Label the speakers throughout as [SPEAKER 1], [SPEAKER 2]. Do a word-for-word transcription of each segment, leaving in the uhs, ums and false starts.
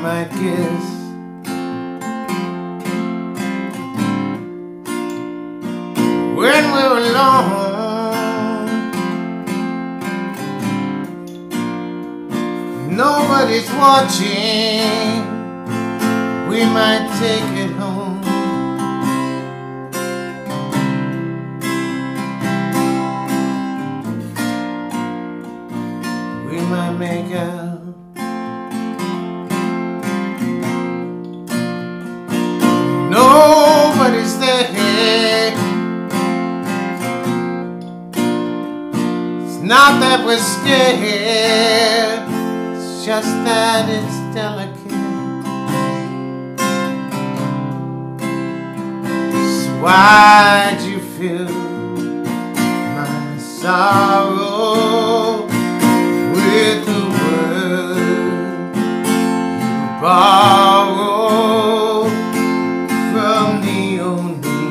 [SPEAKER 1] might kiss. When we're alone, nobody's watching, we might take it home. We might make out. Nobody's there. It's not that we're scared, it's just that it's delicate. So why'd you fill my sorrow with the word you borrow from the only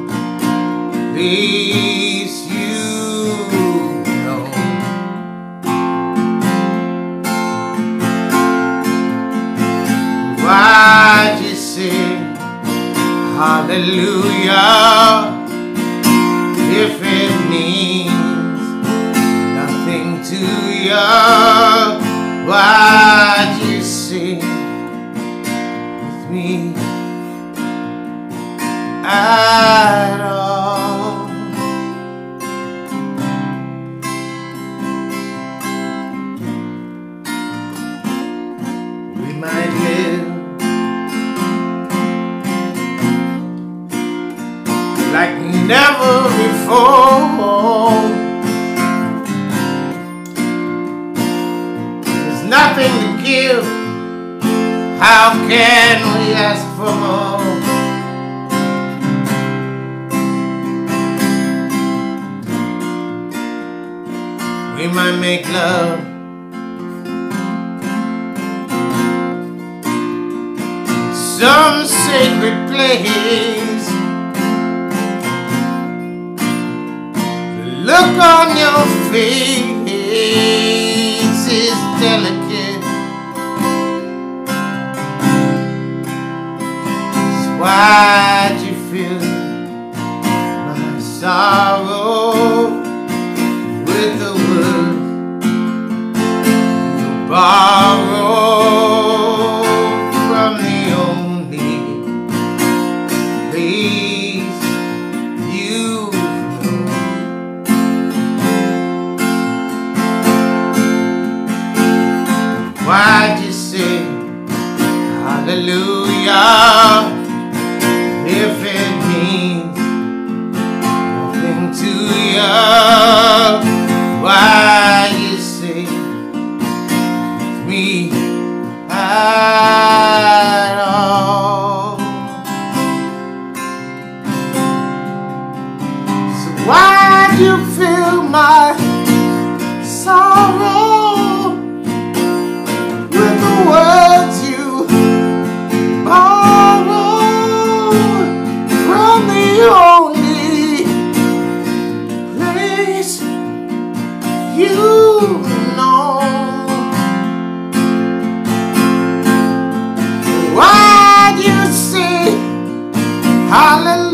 [SPEAKER 1] place you know? Why'd you sing hallelujah if it means nothing to you? Why'd you sing with me at all? We might live like never before. There's nothing to give, how can we ask for more? We might make love some sacred place. The look on your face is delicate. So why'd you feel my sorrow with the word you borrow from the only place you know? Why'd you say hallelujah if it means nothing to you? Why you say with me at all? So why'd you feel my sorrow with the words you borrowed from the only place you know? Why'd you say hallelujah